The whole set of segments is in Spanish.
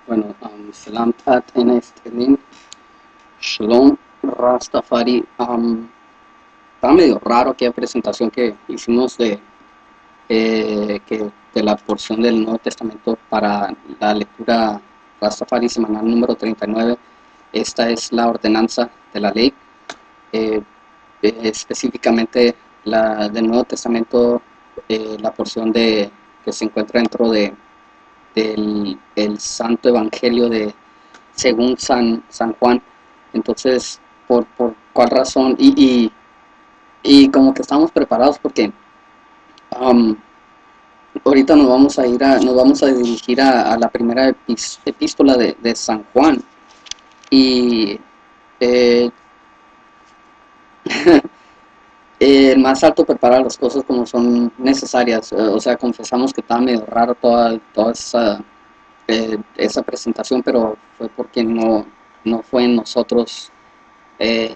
Bueno, Salam Tat Enestelin, Shalom Rastafari. Está medio raro aquella presentación que hicimos de la porción del Nuevo Testamento para la lectura Rastafari semanal número 39. Esta es la ordenanza de la ley, eh, específicamente la del Nuevo Testamento, la porción que se encuentra dentro del el Santo Evangelio según San Juan. Entonces, ¿por cuál razón? Y como que estamos preparados porque um, ahorita nos vamos a dirigir a la primera epístola de San Juan. Y eh, el más alto prepara las cosas como son necesarias. O sea, confesamos que estaba medio raro toda esa presentación, pero fue porque no fue en nosotros eh,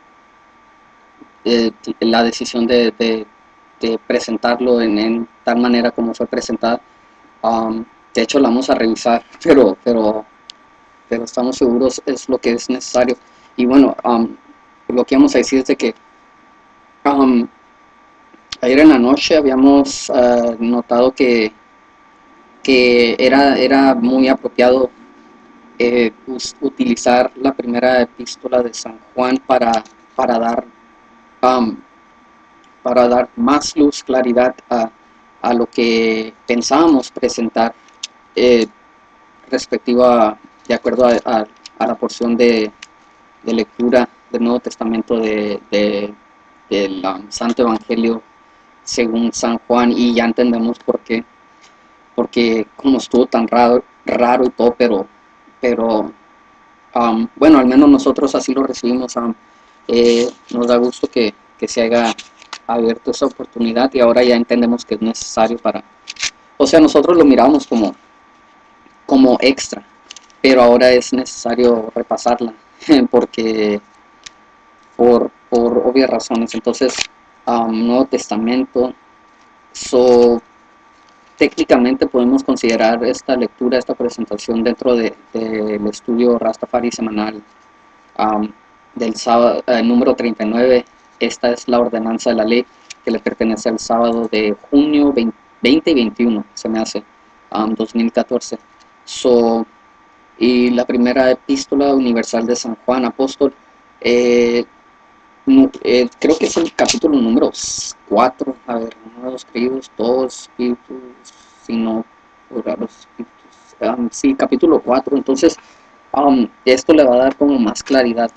la decisión de presentarlo en tal manera como fue presentada. De hecho, la vamos a revisar, pero estamos seguros es lo que es necesario. Y bueno, lo que vamos a decir es de que um, ayer en la noche habíamos notado que era muy apropiado utilizar la primera epístola de San Juan para dar um, para dar más luz, claridad a lo que pensábamos presentar, eh, respectivo de acuerdo a la porción de lectura del Nuevo Testamento del Santo Evangelio según San Juan. Y ya entendemos por qué, porque como estuvo tan raro y todo, pero bueno, al menos nosotros así lo recibimos. Nos da gusto que se haya abierto esa oportunidad y ahora ya entendemos que es necesario o sea, nosotros lo miramos como extra, pero ahora es necesario repasarla porque por obvias razones. Entonces, Nuevo Testamento, so, técnicamente podemos considerar esta lectura, esta presentación dentro del estudio Rastafari semanal, um, del sábado, número 39. Esta es la ordenanza de la ley que le pertenece al sábado de junio 20 y 21, se me hace, 2014. So, y la primera epístola universal de San Juan Apóstol, eh, creo que es el capítulo número 4. A ver, uno de los creídos, todos espíritus, sino por los espíritus. Sí, capítulo 4. Entonces, esto le va a dar como más claridad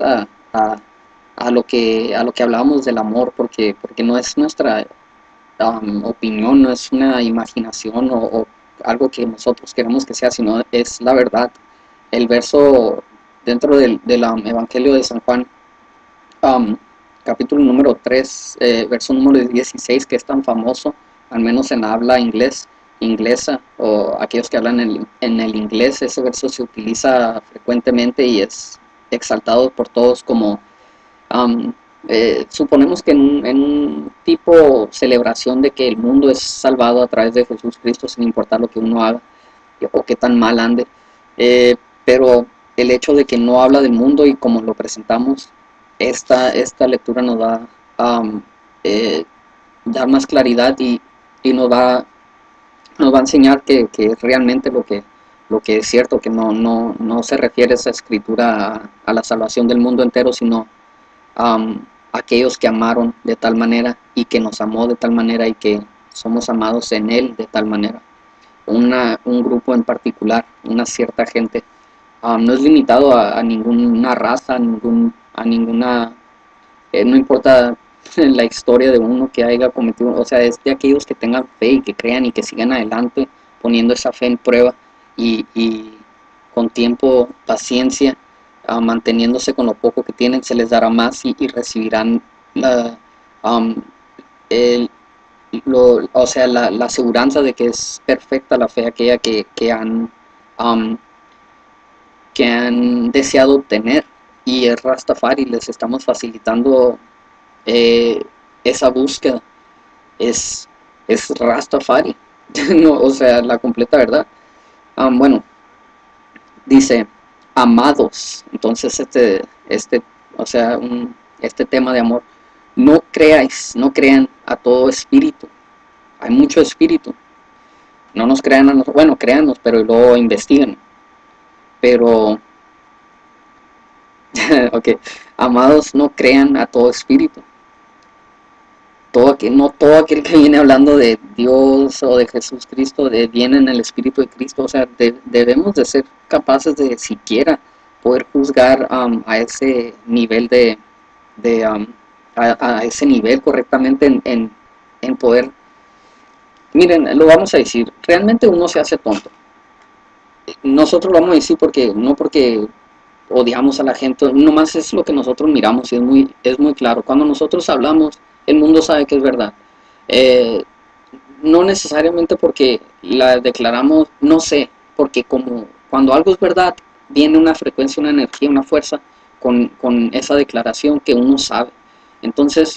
a lo que hablábamos del amor, porque no es nuestra opinión, no es una imaginación o algo que nosotros queremos que sea, sino es la verdad. El verso dentro del Evangelio de San Juan, um, capítulo número 3, verso número 16, que es tan famoso, al menos en habla inglesa, o aquellos que hablan en el inglés. Ese verso se utiliza frecuentemente y es exaltado por todos como, um, suponemos que en un tipo celebración de que el mundo es salvado a través de Jesús Cristo, sin importar lo que uno haga o qué tan mal ande. Eh, pero el hecho de que no habla del mundo y como lo presentamos, esta lectura nos va a dar más claridad y nos va a enseñar que es realmente lo que es cierto, que no se refiere esa escritura a la salvación del mundo entero, sino a aquellos que amaron de tal manera y que nos amó de tal manera y que somos amados en Él de tal manera. Un grupo en particular, una cierta gente. No es limitado a ninguna raza, a ninguna, no importa la historia de uno que haya cometido, o sea, es de aquellos que tengan fe y que crean y que sigan adelante poniendo esa fe en prueba y con tiempo, paciencia, manteniéndose con lo poco que tienen, se les dará más y recibirán la, um, el, o sea, la aseguranza de que es perfecta la fe aquella um, que han deseado obtener. Y el Rastafari les estamos facilitando eh, esa búsqueda. Es, es Rastafari, no, o sea, la completa verdad. Bueno, dice, amados. Entonces o sea, este tema de amor, no creáis, no crean a todo espíritu. Hay mucho espíritu. No nos crean a nosotros, bueno, créanos, pero luego investigan. Pero, ok, amados, no crean a todo espíritu. No todo aquel que viene hablando de Dios o de Jesucristo viene en el Espíritu de Cristo. O sea, debemos de ser capaces de siquiera poder juzgar a ese nivel de a ese nivel correctamente en poder. Miren, lo vamos a decir, realmente uno se hace tonto. Nosotros lo vamos a decir no porque odiamos a la gente, nomás es lo que nosotros miramos y es muy claro. Cuando nosotros hablamos, el mundo sabe que es verdad. Eh, no necesariamente porque la declaramos, no sé, porque como cuando algo es verdad, viene una frecuencia, una energía, una fuerza con esa declaración que uno sabe. Entonces,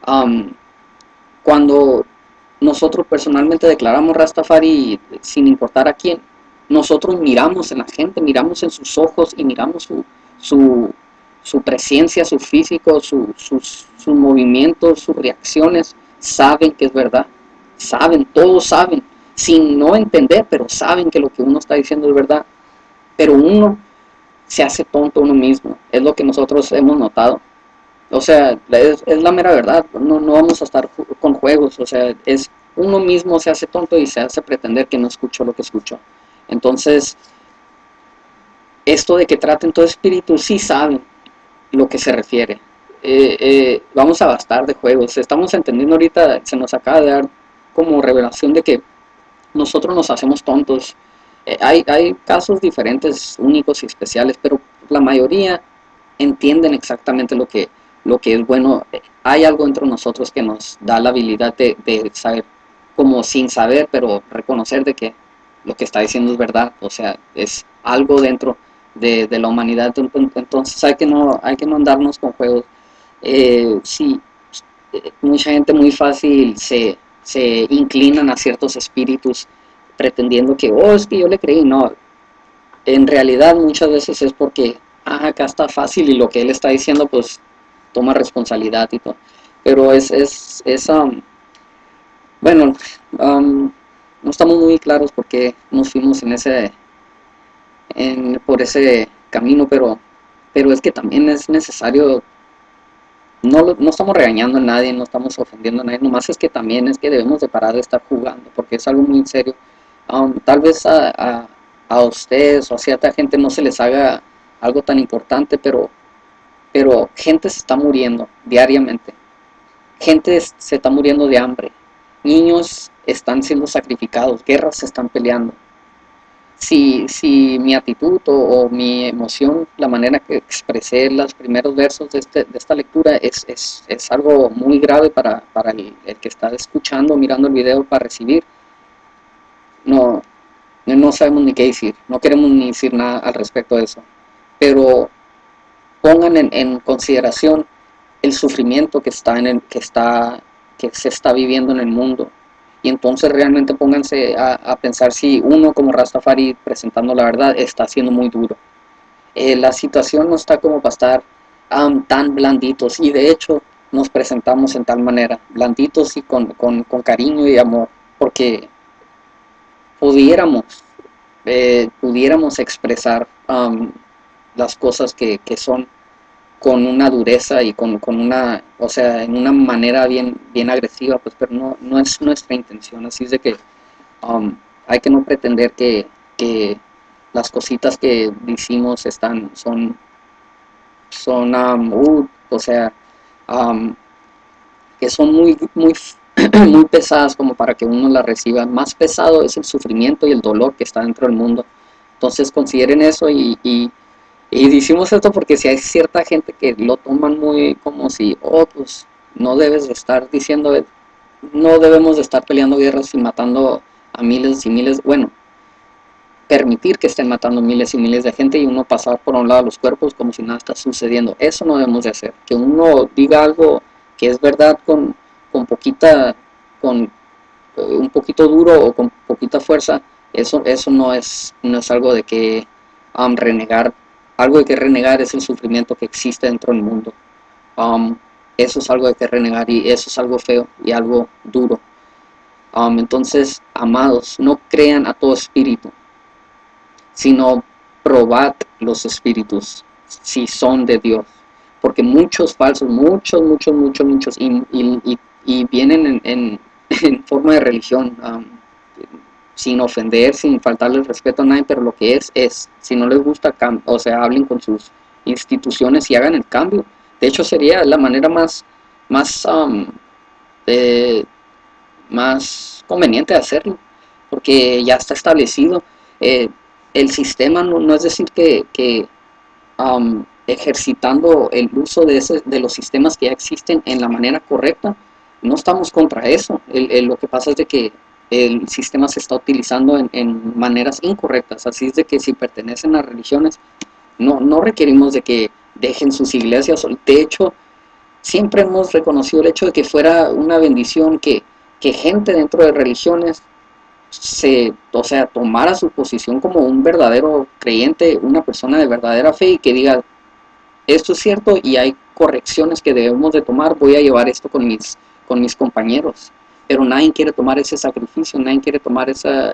cuando nosotros personalmente declaramos Rastafari sin importar a quién, nosotros miramos en la gente, miramos en sus ojos y miramos su, su presencia, su físico, sus movimientos, sus reacciones, saben que es verdad, saben, todos saben, sin no entender, pero saben que lo que uno está diciendo es verdad, pero uno se hace tonto uno mismo, es lo que nosotros hemos notado. O sea, es la mera verdad, no vamos a estar con juegos, o sea, es uno mismo se hace tonto y se hace pretender que no escuchó lo que escuchó. Entonces, esto de que traten todo espíritu, sí saben lo que se refiere. Vamos a bastar de juegos, estamos entendiendo ahorita, se nos acaba de dar como revelación de que nosotros nos hacemos tontos. Hay casos diferentes, únicos y especiales, pero la mayoría entienden exactamente lo que es bueno. Hay algo entre nosotros que nos da la habilidad de saber, como sin saber, pero reconocer de que lo que está diciendo es verdad. O sea, es algo dentro de la humanidad. Entonces hay que no andarnos con juegos. Sí, mucha gente muy fácil se inclinan a ciertos espíritus pretendiendo que, oh, es que yo le creí. No, en realidad muchas veces es porque, acá está fácil y lo que él está diciendo, pues toma responsabilidad y todo. Pero bueno, um, no estamos muy claros porque nos fuimos por ese camino, pero es que también es necesario, no estamos regañando a nadie, no estamos ofendiendo a nadie, nomás es que también es que debemos de parar de estar jugando, porque es algo muy serio. Tal vez a ustedes o a cierta gente no se les haga algo tan importante, pero gente se está muriendo diariamente, gente se está muriendo de hambre, niños están siendo sacrificados, guerras se están peleando. Si mi actitud o mi emoción, la manera que expresé los primeros versos de esta lectura es algo muy grave para el que está escuchando, mirando el video para recibir, no, no sabemos ni qué decir, no queremos ni decir nada al respecto de eso. Pero pongan en consideración el sufrimiento que se está viviendo en el mundo. Y entonces realmente pónganse a pensar si uno como Rastafari presentando la verdad está siendo muy duro. La situación no está como para estar tan blanditos y de hecho nos presentamos en tal manera, blanditos y con cariño y amor, porque pudiéramos, pudiéramos expresar las cosas que son con una dureza y con una, o sea, en una manera bien agresiva, pues, pero no es nuestra intención. Así es de que hay que no pretender que las cositas que decimos son o sea, um, que son muy pesadas como para que uno las reciba. Más pesado es el sufrimiento y el dolor que está dentro del mundo. Entonces consideren eso y decimos esto porque si hay cierta gente que lo toman muy como si, oh, pues no debes de estar diciendo, no debemos de estar peleando guerras y matando a miles y miles, bueno, permitir que estén matando miles y miles de gente y uno pasar por un lado de los cuerpos como si nada está sucediendo. Eso no debemos de hacer. Que uno diga algo que es verdad con poquita, con un poquito duro o con poquita fuerza, eso no es algo de que renegar. Algo de que renegar es el sufrimiento que existe dentro del mundo. Um, Eso es algo de que renegar y eso es algo feo y algo duro. Entonces, amados, no crean a todo espíritu, sino probad los espíritus si son de Dios. Porque muchos falsos, muchos, y vienen en forma de religión, sin ofender, sin faltarle el respeto a nadie, pero lo que es, si no les gusta, o sea, hablen con sus instituciones y hagan el cambio. De hecho, sería la manera más, eh, más conveniente de hacerlo, porque ya está establecido. Eh, el sistema no es decir que ejercitando el uso de los sistemas que ya existen en la manera correcta, no estamos contra eso. Lo que pasa es de que el sistema se está utilizando en maneras incorrectas, así es de que si pertenecen a religiones, no requerimos de que dejen sus iglesias. De hecho, siempre hemos reconocido el hecho de que fuera una bendición que gente dentro de religiones o sea, tomara su posición como un verdadero creyente, una persona de verdadera fe y que diga, esto es cierto y hay correcciones que debemos de tomar, voy a llevar esto con mis compañeros. Pero nadie quiere tomar ese sacrificio, nadie quiere tomar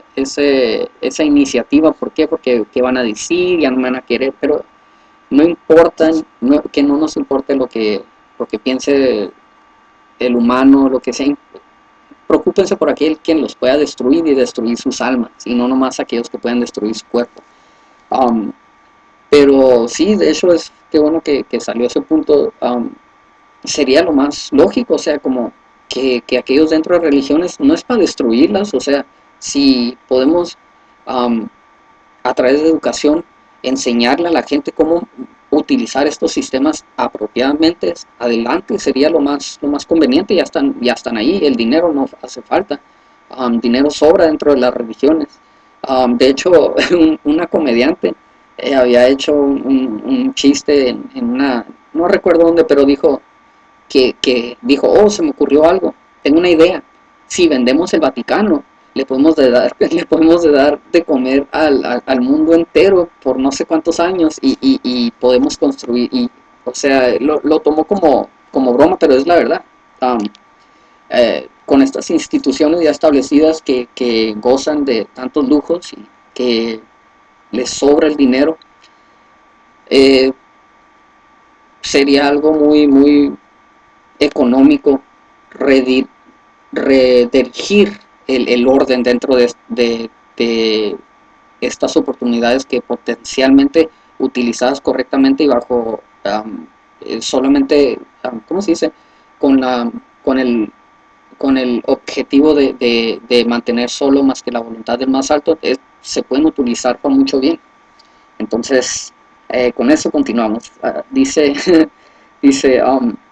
esa iniciativa. ¿Por qué? Porque ¿qué van a decir? Ya no me van a querer, pero no importa, que no nos importe lo que piense el humano, lo que sea. Preocúpense por aquel quien los pueda destruir y destruir sus almas, y no nomás aquellos que pueden destruir su cuerpo. Um, pero sí, de hecho es que bueno que salió ese punto. Sería lo más lógico, o sea, como que aquellos dentro de religiones no es para destruirlas, o sea, si podemos um, a través de educación enseñarle a la gente cómo utilizar estos sistemas apropiadamente, adelante, sería lo más conveniente. Ya están ahí, el dinero no hace falta, dinero sobra dentro de las religiones. De hecho, una comediante había hecho un chiste en una, no recuerdo dónde, pero que dijo, oh, se me ocurrió algo, tengo una idea, si vendemos el Vaticano, le podemos de dar de comer al mundo entero por no sé cuántos años y podemos construir, o sea, lo tomó como broma, pero es la verdad. Con estas instituciones ya establecidas que gozan de tantos lujos y que les sobra el dinero, eh, sería algo muy económico redirigir el orden dentro de estas oportunidades que potencialmente utilizadas correctamente y bajo solamente, ¿cómo se dice? Con, la, con, el, con el objetivo de mantener solo más que la voluntad del más alto, se pueden utilizar con mucho bien. Entonces, con eso continuamos. Dice, dice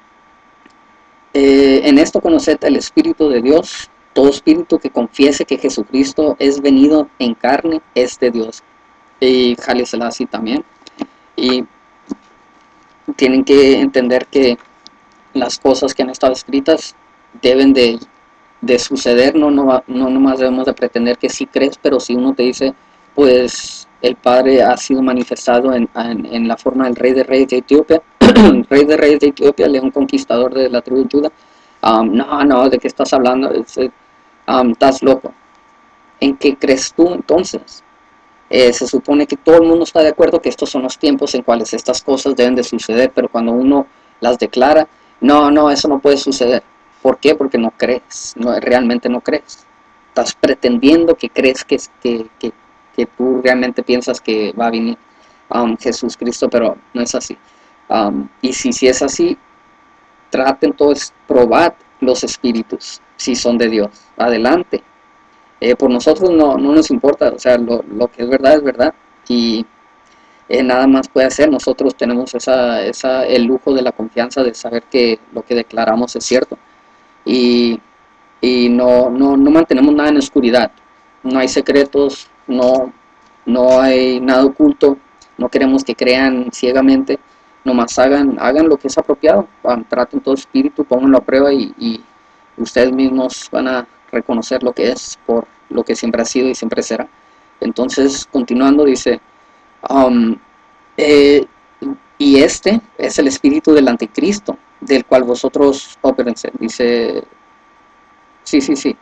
en esto conoced el Espíritu de Dios. Todo espíritu que confiese que Jesucristo es venido en carne es de Dios. Y Haile Selassie también. Y tienen que entender que las cosas que han estado escritas deben de suceder. No nomás debemos de pretender que sí crees, pero si uno te dice, pues el Padre ha sido manifestado en la forma del Rey de Reyes de Etiopía, Rey de Reyes de Etiopía, león conquistador de la tribu de Judá. No, ¿de qué estás hablando? Estás loco. ¿En qué crees tú entonces? Se supone que todo el mundo está de acuerdo que estos son los tiempos en cuales estas cosas deben de suceder, pero cuando uno las declara, no, eso no puede suceder. ¿Por qué? Porque no crees, realmente no crees. Estás pretendiendo que crees que tú realmente piensas que va a venir Jesús Cristo, pero no es así. Y si es así, traten todos, probad los espíritus, si son de Dios. Adelante. Por nosotros no nos importa, o sea, lo que es verdad, y nada más puede hacer. Nosotros tenemos el lujo de la confianza de saber que lo que declaramos es cierto, y, y no mantenemos nada en oscuridad, no hay secretos, no hay nada oculto, no queremos que crean ciegamente, nomás hagan lo que es apropiado, traten todo espíritu, pónganlo a prueba y ustedes mismos van a reconocer lo que es por lo que siempre ha sido y siempre será. Entonces, continuando, dice, Um, eh, y este es el espíritu del anticristo, del cual vosotros, espérense, dice, sí, sí, sí.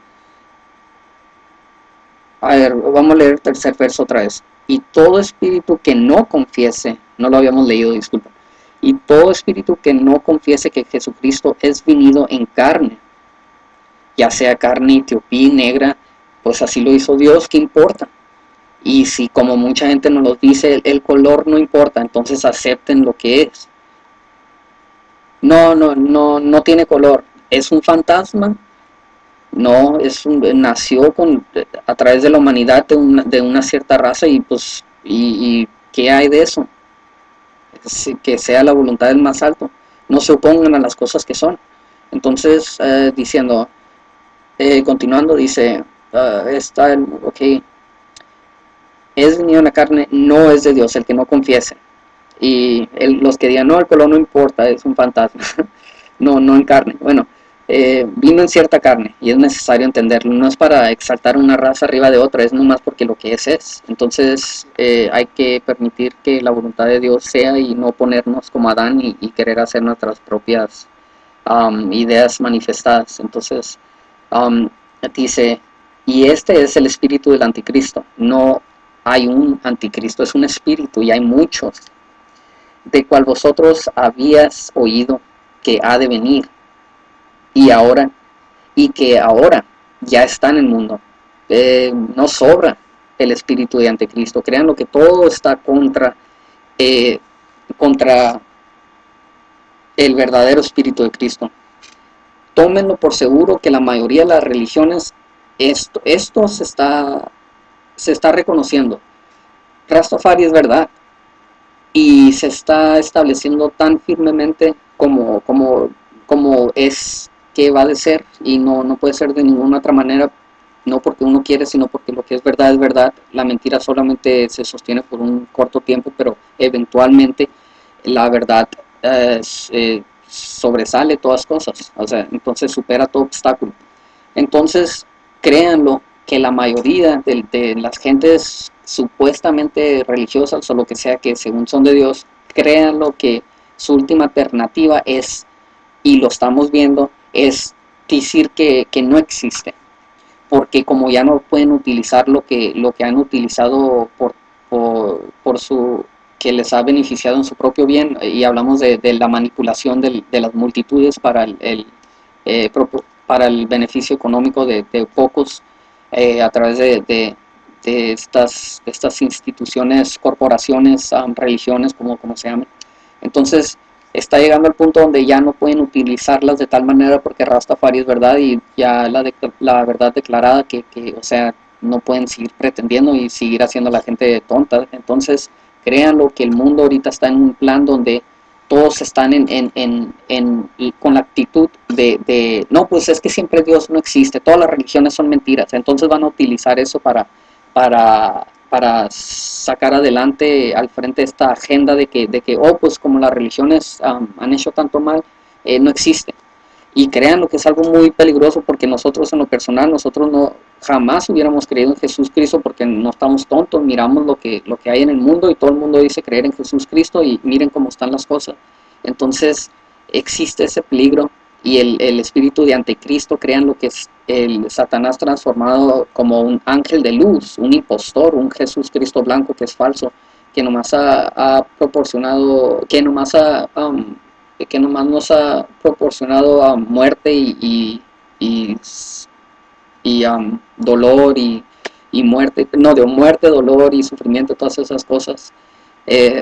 A ver, vamos a leer el tercer verso otra vez. Y todo espíritu que no confiese, no lo habíamos leído, disculpa. Y todo espíritu que no confiese que Jesucristo es venido en carne, ya sea carne etiopía, negra, pues así lo hizo Dios, ¿qué importa? Y si como mucha gente nos lo dice, el color no importa, entonces acepten lo que es. No tiene color. Es un fantasma. No, nació a través de la humanidad de una cierta raza y pues, y ¿qué hay de eso? Que sea la voluntad del más alto. No se opongan a las cosas que son. Entonces, diciendo, continuando, dice, ok, es venido en la carne, no es de Dios, el que no confiese. Y los que digan, no, el color no importa, es un fantasma. No en carne. Bueno, vino en cierta carne y es necesario entenderlo. No es para exaltar una raza arriba de otra, es nomás porque lo que es. Entonces hay que permitir que la voluntad de Dios sea y no ponernos como Adán y querer hacer nuestras propias ideas manifestadas. Entonces um, dice, y este es el espíritu del anticristo. No hay un anticristo, es un espíritu y hay muchos, de cual vosotros habías oído que ha de venir y ahora, y que ahora ya está en el mundo. No sobra el espíritu de anticristo. Créanlo que todo está eh, contra el verdadero espíritu de Cristo. Tómenlo por seguro que la mayoría de las religiones esto se está reconociendo. Rastafari es verdad y se está estableciendo tan firmemente como es que va a ser y no puede ser de ninguna otra manera, no porque uno quiere, sino porque lo que es verdad es verdad. La mentira solamente se sostiene por un corto tiempo, pero eventualmente la verdad sobresale todas cosas, o sea, entonces supera todo obstáculo. Entonces, créanlo, que la mayoría de las gentes supuestamente religiosas o lo que sea que según son de Dios, créanlo que su última alternativa es, y lo estamos viendo, es decir que no existe. Porque como ya no pueden utilizar lo que han utilizado por su que les ha beneficiado en su propio bien, y hablamos de la manipulación de las multitudes para eh, para el beneficio económico de pocos a través de estas instituciones, corporaciones, religiones, como se llaman. Entonces, está llegando al punto donde ya no pueden utilizarlas de tal manera porque Rastafari es verdad y ya la verdad declarada o sea, no pueden seguir pretendiendo y seguir haciendo a la gente tonta. Entonces, créanlo que el mundo ahorita está en un plan donde todos están con la actitud no, pues es que siempre Dios no existe, todas las religiones son mentiras, entonces van a utilizar eso para sacar adelante al frente esta agenda de que oh, pues como las religiones han hecho tanto mal, no existe. Y créanlo que es algo muy peligroso porque nosotros en lo personal, nosotros no jamás hubiéramos creído en Jesús Cristo porque no estamos tontos, miramos lo que hay en el mundo y todo el mundo dice creer en Jesús Cristo y miren cómo están las cosas. Entonces existe ese peligro y el espíritu de anticristo, créanlo que es el Satanás transformado como un ángel de luz, un impostor, un Jesús Cristo blanco que es falso, que nomás ha proporcionado, que nomás nos ha proporcionado muerte dolor y muerte, no, de muerte, dolor y sufrimiento, todas esas cosas. Eh,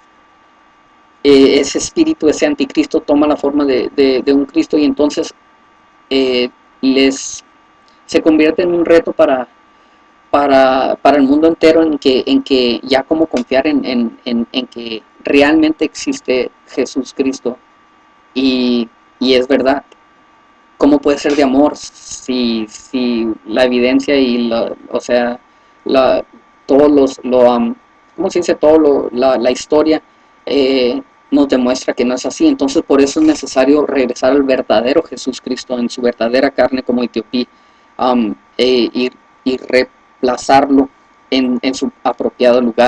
ese espíritu, ese anticristo toma la forma de un Cristo y entonces eh, se convierte en un reto para el mundo entero en que ya como confiar en que realmente existe Jesús Cristo y es verdad. ¿Cómo puede ser de amor si la evidencia o sea, la, todos ¿cómo se dice? La historia eh, nos demuestra que no es así. Entonces, por eso es necesario regresar al verdadero Jesús Cristo en su verdadera carne como etiopí, y reemplazarlo en su apropiado lugar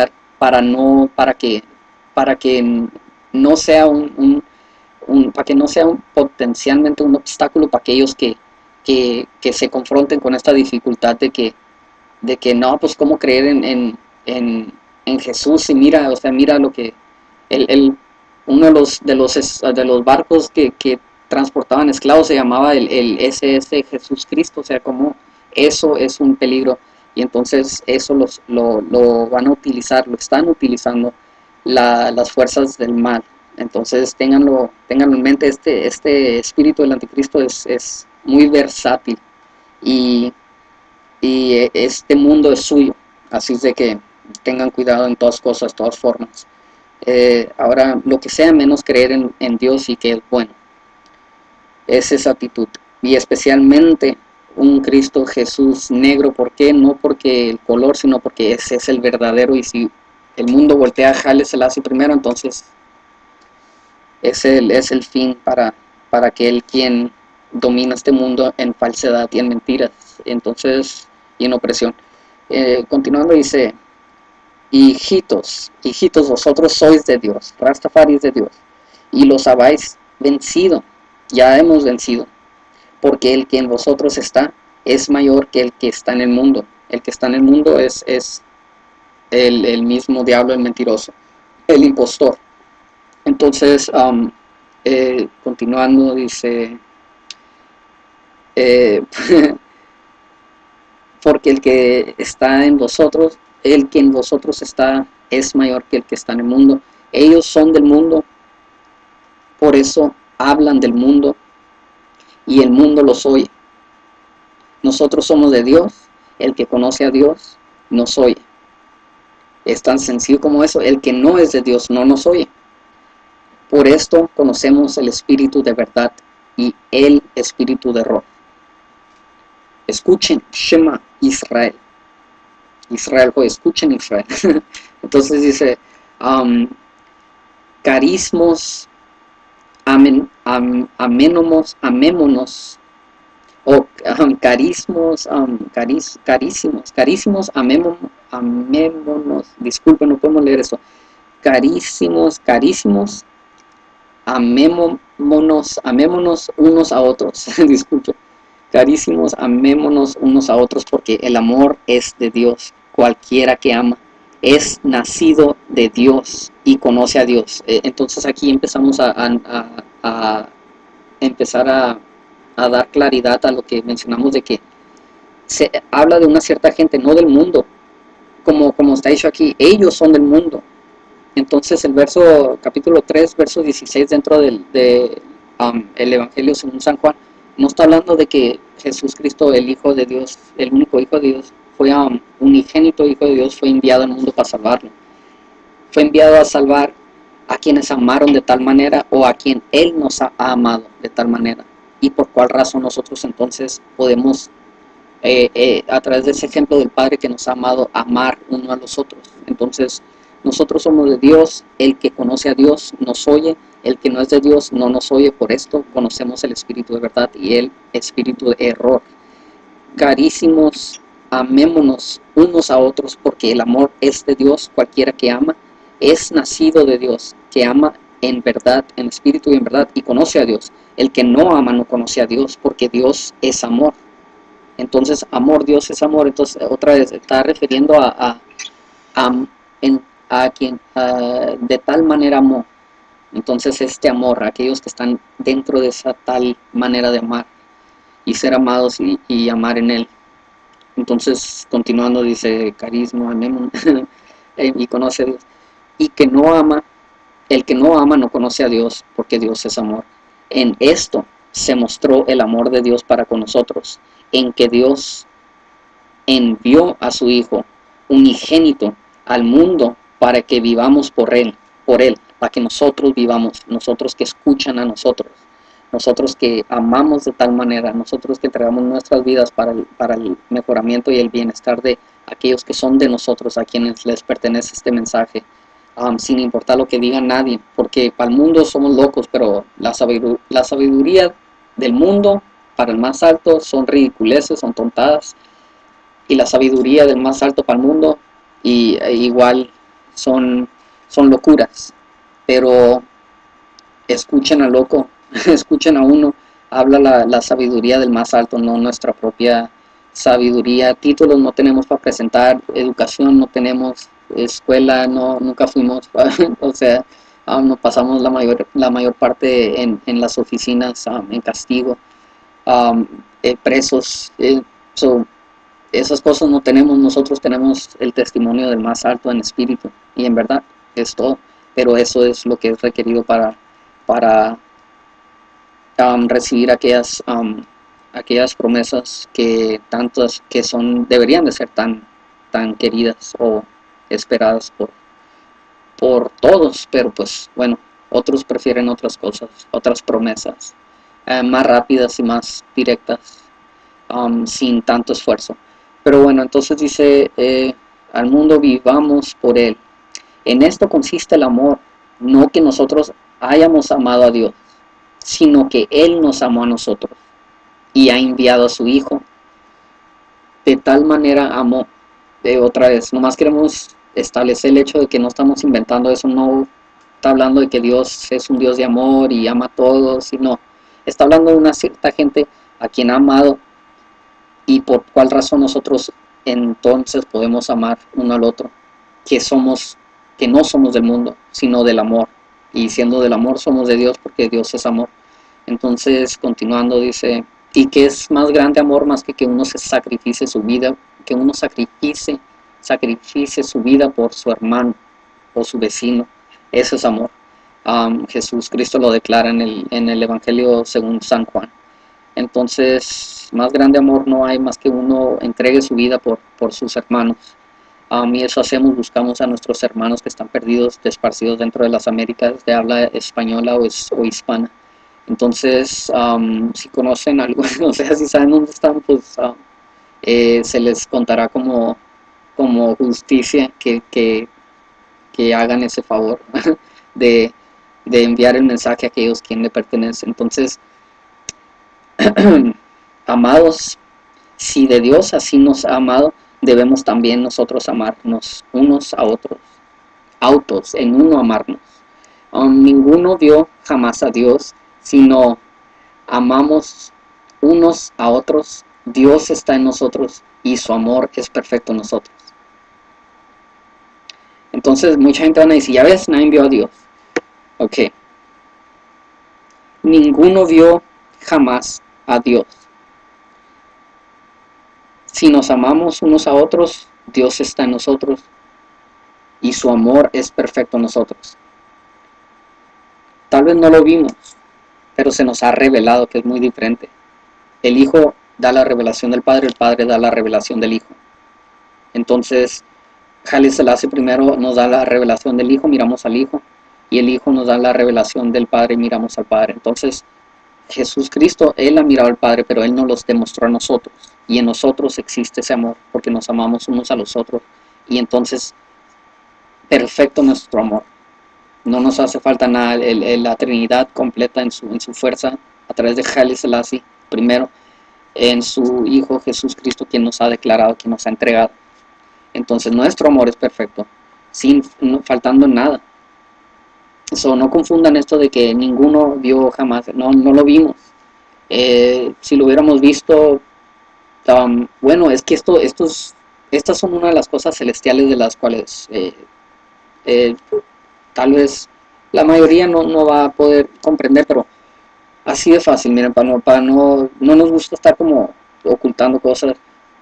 para que no sea para que no sea potencialmente un obstáculo para aquellos que se confronten con esta dificultad de que no, pues cómo creer en Jesús. Y mira, o sea, mira lo que uno de los barcos que transportaban esclavos se llamaba el SS Jesús Cristo, o sea, como eso es un peligro. Y entonces eso lo van a utilizar, lo están utilizando las fuerzas del mal. Entonces ténganlo en mente, este espíritu del anticristo es muy versátil y, y este mundo es suyo, así es de que tengan cuidado en todas cosas, todas formas. Ahora, lo que sea menos creer en Dios y que es bueno, es esa actitud. Y especialmente un Cristo Jesús negro. ¿Por qué? No porque el color, sino porque ese es el verdadero. Y si el mundo voltea, jálesela así primero, entonces es el fin para aquel quien domina este mundo en falsedad y en mentiras, entonces, y en opresión. Continuando dice, hijitos, hijitos, vosotros sois de Dios, Rastafari es de Dios, y los habéis vencido, ya hemos vencido, porque el que en vosotros está es mayor que el que está en el mundo. El que está en el mundo es el mismo diablo, el mentiroso, el impostor. Entonces, continuando, dice, eh, porque el que está en vosotros, el que en vosotros está, es mayor que el que está en el mundo. Ellos son del mundo, por eso hablan del mundo y el mundo los oye. Nosotros somos de Dios, el que conoce a Dios nos oye. Es tan sencillo como eso, el que no es de Dios no nos oye. Por esto conocemos el espíritu de verdad y el espíritu de error. Escuchen, Shema Israel. Israel, pues escuchen Israel. Entonces dice, carismos, amémonos, o carísimos, amémonos, disculpen, no podemos leer eso, carísimos, amémonos unos a otros, disculpe, carísimos, amémonos unos a otros, porque el amor es de Dios. Cualquiera que ama es nacido de Dios y conoce a Dios. Entonces aquí empezamos a empezar a dar claridad a lo que mencionamos de que se habla de una cierta gente, no del mundo, como está dicho aquí, ellos son del mundo. Entonces el capítulo 3, verso 16 dentro el Evangelio según San Juan, no está hablando de que Jesús Cristo, el Hijo de Dios, el único Hijo de Dios, fue unigénito Hijo de Dios, fue enviado al mundo para salvarlo. Fue enviado a salvar a quienes amaron de tal manera o a quien Él nos ha amado de tal manera. Y por cuál razón nosotros entonces podemos, a través de ese ejemplo del Padre que nos ha amado, amar uno a los otros. Entonces, nosotros somos de Dios, el que conoce a Dios nos oye, el que no es de Dios no nos oye, por esto conocemos el espíritu de verdad y el espíritu de error. Carísimos, amémonos unos a otros, porque el amor es de Dios. Cualquiera que ama es nacido de Dios, que ama en verdad, en espíritu y en verdad, y conoce a Dios. El que no ama no conoce a Dios, porque Dios es amor. Entonces, amor, Dios es amor. Entonces, otra vez, está refiriendo a quien de tal manera amó. Entonces, este amor, aquellos que están dentro de esa tal manera de amar y ser amados y amar en Él. Entonces, continuando, dice, carisma, y conoce a Dios. Y que no ama, el que no ama no conoce a Dios, porque Dios es amor. En esto se mostró el amor de Dios para con nosotros, en que Dios envió a su Hijo unigénito al mundo para que vivamos por Él, para que nosotros vivamos, nosotros que escuchan a nosotros que amamos de tal manera, nosotros que entregamos nuestras vidas para el mejoramiento y el bienestar de aquellos que son de nosotros, a quienes les pertenece este mensaje, sin importar lo que diga nadie, porque para el mundo somos locos, pero la sabiduría del mundo para el más alto son ridiculeces, son tontadas, y la sabiduría del más alto para el mundo igual son, son locuras, pero escuchen al loco, escuchen a uno, habla la sabiduría del más alto, no nuestra propia sabiduría. Títulos no tenemos para presentar, educación no tenemos, escuela no, nunca fuimos, o sea, nos pasamos la mayor parte en las oficinas, en castigo, um, presos, so, esas cosas no tenemos, nosotros tenemos el testimonio del más alto en espíritu y en verdad es todo, pero eso es lo que es requerido para recibir aquellas promesas que tantas que son deberían de ser tan queridas o esperadas por todos, pero pues bueno, otros prefieren otras cosas, otras promesas más rápidas y más directas, sin tanto esfuerzo. Pero bueno, entonces dice, al mundo vivamos por él. En esto consiste el amor, no que nosotros hayamos amado a Dios, sino que Él nos amó a nosotros y ha enviado a su Hijo. De tal manera amó, otra vez, nomás queremos establecer el hecho de que no estamos inventando eso, no está hablando de que Dios es un Dios de amor y ama a todos, sino está hablando de una cierta gente a quien ha amado y por cuál razón nosotros entonces podemos amar uno al otro, que que no somos del mundo, sino del amor, y siendo del amor somos de Dios porque Dios es amor. Entonces, continuando, dice, y que es más grande amor más que uno se sacrifice su vida, que uno sacrifice su vida por su hermano o su vecino. Eso es amor. Jesús Cristo lo declara en el Evangelio según San Juan. Entonces, más grande amor no hay más que uno entregue su vida por sus hermanos. Y eso hacemos, buscamos a nuestros hermanos que están perdidos, esparcidos dentro de las Américas de habla española o hispana. Entonces, si conocen algo, o sea, si saben dónde están, pues se les contará como justicia que hagan ese favor de, de enviar el mensaje a aquellos quien le pertenece. Entonces, amados, si de Dios así nos ha amado, debemos también nosotros amarnos unos a otros, en uno amarnos. Ninguno vio jamás a Dios, sino amamos unos a otros. Dios está en nosotros y su amor es perfecto en nosotros. Entonces mucha gente van a decir, ya ves, nadie vio a Dios. Ok. Ninguno vio jamás a Dios. Si nos amamos unos a otros, Dios está en nosotros y su amor es perfecto en nosotros. Tal vez no lo vimos, pero se nos ha revelado que es muy diferente. El Hijo da la revelación del Padre, el Padre da la revelación del Hijo. Entonces, Haile Selassie primero nos da la revelación del Hijo, miramos al Hijo, y el Hijo nos da la revelación del Padre, miramos al Padre. Entonces, Jesús Cristo, Él ha mirado al Padre, pero Él nos los demostró a nosotros, y en nosotros existe ese amor, porque nos amamos unos a los otros, y entonces, perfecto nuestro amor. No nos hace falta nada, la Trinidad completa en su fuerza, a través de Haile Selassie, primero, en su Hijo Jesús Cristo, quien nos ha declarado, quien nos ha entregado. Entonces nuestro amor es perfecto, faltando nada. No confundan esto de que ninguno vio jamás, no lo vimos. Si lo hubiéramos visto, bueno, es que estas son una de las cosas celestiales de las cuales tal vez la mayoría no va a poder comprender, pero así de fácil, miren, no nos gusta estar como ocultando cosas.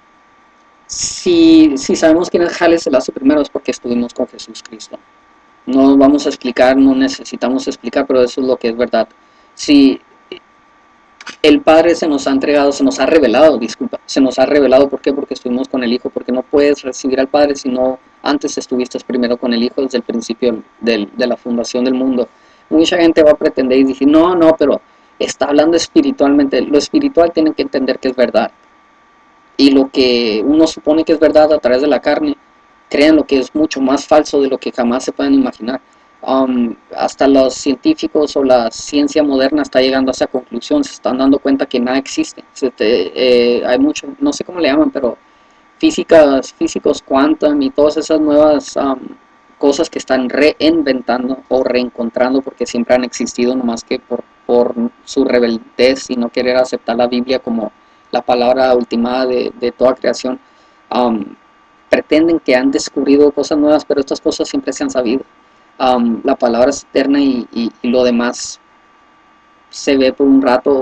Si sabemos quién es Haile Selassie primero es porque estuvimos con Jesús Cristo. No vamos a explicar, no necesitamos explicar, pero eso es lo que es verdad. Si el Padre se nos ha entregado, se nos ha revelado, ¿por qué? Porque estuvimos con el Hijo, porque no puedes recibir al Padre si no antes estuviste primero con el Hijo desde el principio de la fundación del mundo. Mucha gente va a pretender y decir, no, pero está hablando espiritualmente. Lo espiritual tienen que entender que es verdad. Y lo que uno supone que es verdad a través de la carne, creen lo que es mucho más falso de lo que jamás se pueden imaginar. Hasta los científicos o la ciencia moderna está llegando a esa conclusión, se están dando cuenta que nada existe. Hay mucho, no sé cómo le llaman, pero físicos quantum y todas esas nuevas cosas que están reinventando o reencontrando porque siempre han existido, nomás que por su rebeldez y no querer aceptar la Biblia como la palabra ultimada de toda creación, um, pretenden que han descubrido cosas nuevas, pero estas cosas siempre se han sabido. La palabra es eterna y lo demás se ve por un rato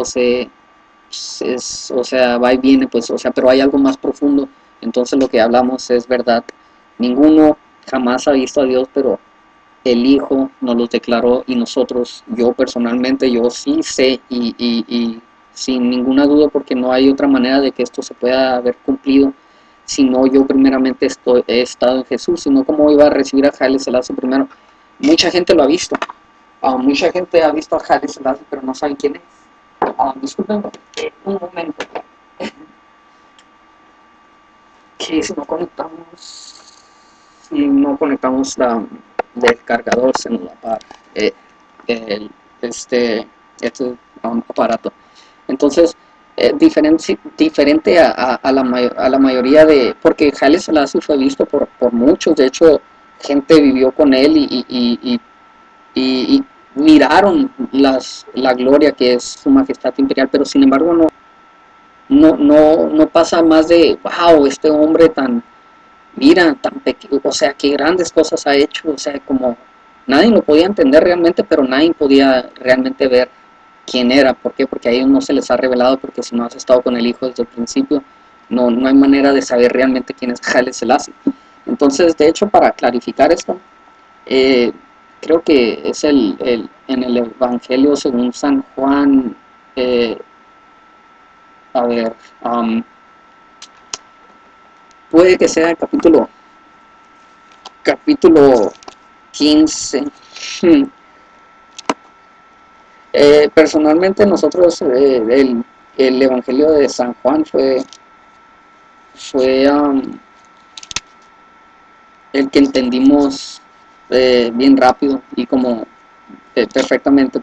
o sea, va y viene, pues, o sea, pero hay algo más profundo. Entonces lo que hablamos es verdad. Ninguno jamás ha visto a Dios, pero el Hijo nos los declaró y nosotros, yo personalmente, yo sí sé y sin ninguna duda, porque no hay otra manera de que esto se pueda haber cumplido, si no yo primeramente he estado en Jesús, sino como iba a recibir a Haile Selassie primero. Mucha gente lo ha visto, mucha gente ha visto a Haile Selassie, pero no saben quién es. Disculpen un momento, que si no conectamos del cargador se nos va a apagar el, este aparato. Entonces, diferente a la mayoría de, porque Haile Selassie fue visto por muchos, de hecho gente vivió con él y miraron la gloria que es su majestad imperial, pero sin embargo no pasa más de, wow, este hombre mira, tan pequeño, o sea, qué grandes cosas ha hecho, o sea, como nadie lo podía entender realmente, pero nadie podía realmente ver quién era. ¿Por qué? Porque a ellos no se les ha revelado, porque si no has estado con el Hijo desde el principio, no hay manera de saber realmente quién es Haile Selassie. Entonces, de hecho, para clarificar esto, eh, creo que es en el Evangelio según San Juan, eh, a ver, puede que sea el capítulo 15. Personalmente nosotros, el Evangelio de San Juan fue el que entendimos bien rápido y como perfectamente,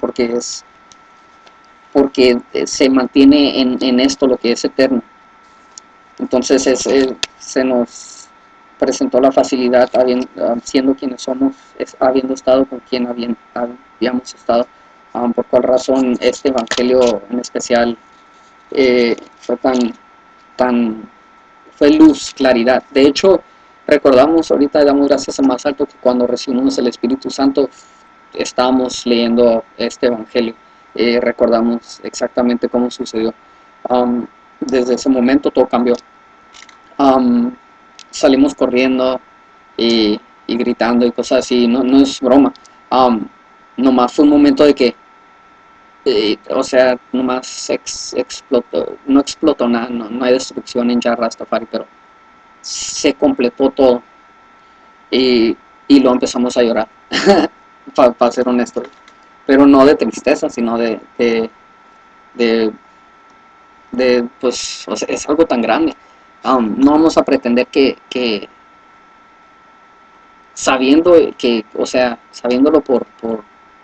porque se mantiene en esto lo que es eterno. Entonces se nos presentó la facilidad siendo quienes somos, habiendo estado con quien habíamos estado, por cual razón este evangelio en especial fue tan fue luz, claridad. De hecho, recordamos ahorita, damos gracias a más alto, que cuando recibimos el Espíritu Santo estábamos leyendo este evangelio, recordamos exactamente cómo sucedió. Desde ese momento todo cambió. Um, Salimos corriendo y gritando y cosas así, no es broma. Nomás fue un momento de que, o sea, nomás explotó, no explotó nada, no hay destrucción en Jah Rastafari, pero se completó todo y lo empezamos a llorar, para ser honesto, pero no de tristeza, sino de, pues, o sea, es algo tan grande. No vamos a pretender que sabiendo o sea, sabiéndolo por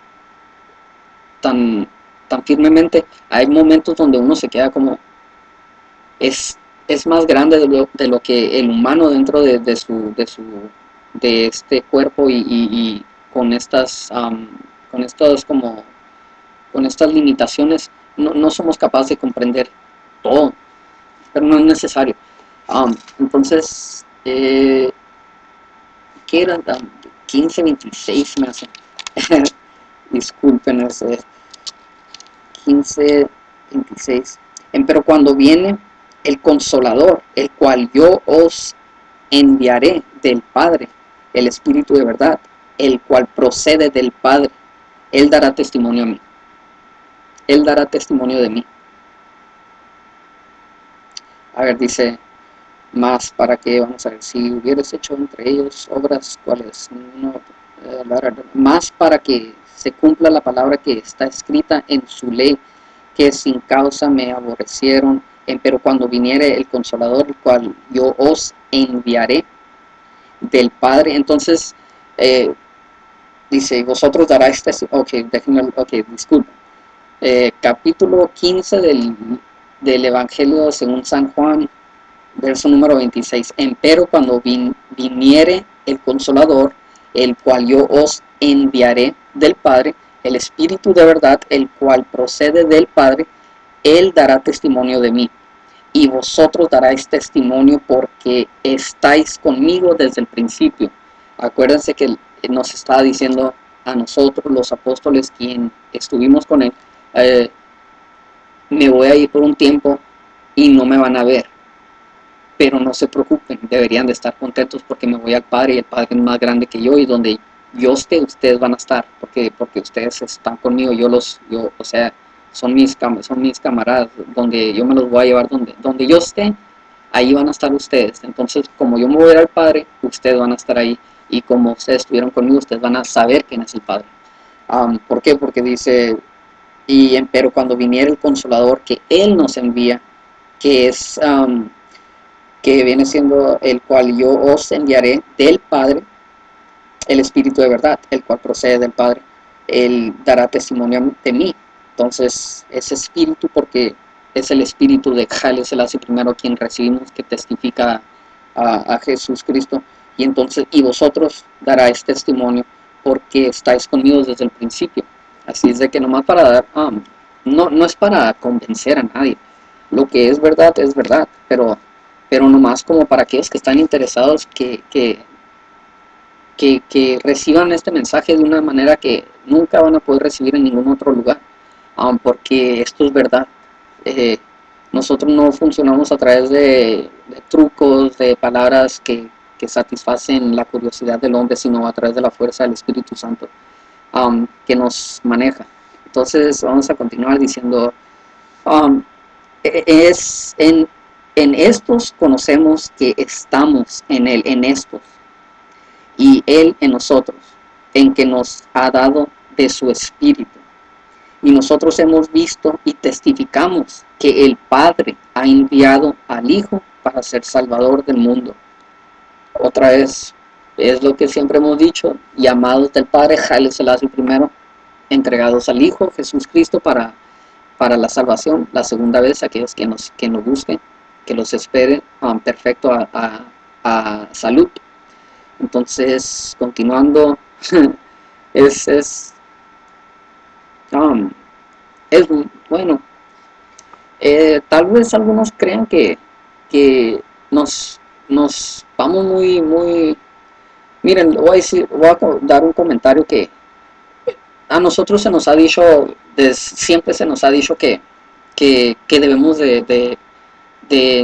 tan, tan firmemente, hay momentos donde uno se queda como, es, es más grande de lo que el humano dentro de este cuerpo y con estas como con estas limitaciones no somos capaces de comprender todo, pero no es necesario. Entonces, ¿qué era? 15:26 me hace. Disculpen, ese 15:26. Pero cuando viene el Consolador, el cual yo os enviaré del Padre, el Espíritu de verdad, el cual procede del Padre, Él dará testimonio a mí. Él dará testimonio de mí. A ver, dice, más para que, vamos a ver, si hubieras hecho entre ellos obras cuales más para que se cumpla la palabra que está escrita en su ley, que sin causa me aborrecieron, pero cuando viniere el Consolador, el cual yo os enviaré del Padre. Entonces, dice, vosotros dará disculpen. Capítulo 15 del Evangelio según San Juan, verso número 26. Empero cuando viniere el Consolador, el cual yo os enviaré del Padre, el Espíritu de verdad, el cual procede del Padre, Él dará testimonio de mí. Y vosotros daréis testimonio porque estáis conmigo desde el principio. Acuérdense que nos estaba diciendo a nosotros, los apóstoles, quien estuvimos con Él, eh, me voy a ir por un tiempo y no me van a ver, pero no se preocupen, deberían de estar contentos porque me voy al Padre y el Padre es más grande que yo, y donde yo esté, ustedes van a estar, porque ustedes están conmigo, o sea, son mis camaradas, donde yo me los voy a llevar, donde yo esté, ahí van a estar ustedes. Entonces, como yo me voy a ir al Padre, ustedes van a estar ahí, y como ustedes estuvieron conmigo, ustedes van a saber quién es el Padre. ¿Por qué? Porque dice, pero cuando viniera el Consolador que Él nos envía, que es que viene siendo el cual yo os enviaré del Padre, el Espíritu de verdad, el cual procede del Padre, Él dará testimonio de mí. Entonces, ese Espíritu, porque es el Espíritu de Jale Selassie primero quien recibimos, que testifica a Jesús Cristo, y entonces, y vosotros daráis testimonio porque estáis conmigo desde el principio. Así es de que nomás para dar, no es para convencer a nadie. Lo que es verdad, pero nomás como para aquellos que están interesados que reciban este mensaje de una manera que nunca van a poder recibir en ningún otro lugar, porque esto es verdad. Eh, Nosotros no funcionamos a través de trucos, de palabras que satisfacen la curiosidad del hombre, sino a través de la fuerza del Espíritu Santo que nos maneja. Entonces vamos a continuar diciendo, um, es en estos conocemos que estamos en Él, en estos, y Él en nosotros, en que nos ha dado de su Espíritu. Y nosotros hemos visto y testificamos que el Padre ha enviado al Hijo para ser Salvador del mundo. Otra vez, es lo que siempre hemos dicho, llamados del Padre, Haile Selassie primero, entregados al Hijo, Jesús Cristo, para la salvación. La segunda vez, aquellos que nos busquen, que los esperen perfecto a salud. Entonces, continuando, es, es, um, es bueno. Tal vez algunos crean que nos vamos muy. Miren, voy a dar un comentario que a nosotros se nos ha dicho, siempre se nos ha dicho que debemos de,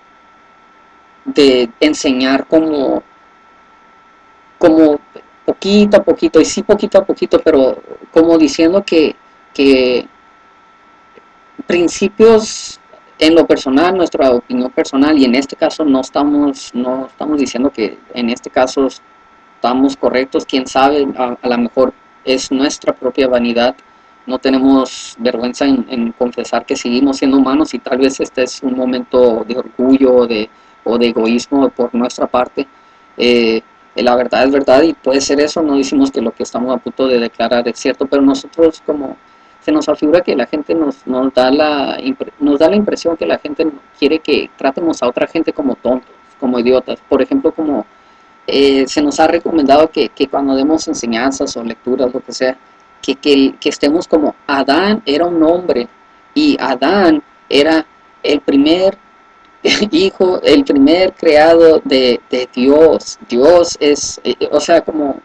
de enseñar como poquito a poquito, y sí poquito a poquito, pero como diciendo que principios en lo personal, nuestra opinión personal, y en este caso no estamos diciendo que en este caso estamos correctos, quién sabe, a lo mejor es nuestra propia vanidad, no tenemos vergüenza en confesar que seguimos siendo humanos, y tal vez este es un momento de orgullo o de egoísmo por nuestra parte. La verdad es verdad y puede ser eso, no decimos que lo que estamos a punto de declarar es cierto, pero nosotros como se nos afigura que la gente nos da la impresión que la gente quiere que tratemos a otra gente como tontos, como idiotas. Por ejemplo, como se nos ha recomendado que cuando demos enseñanzas o lecturas, lo que sea, que estemos como Adán era un hombre y Adán era el primer hijo, el primer creado de Dios. Dios es, o sea, como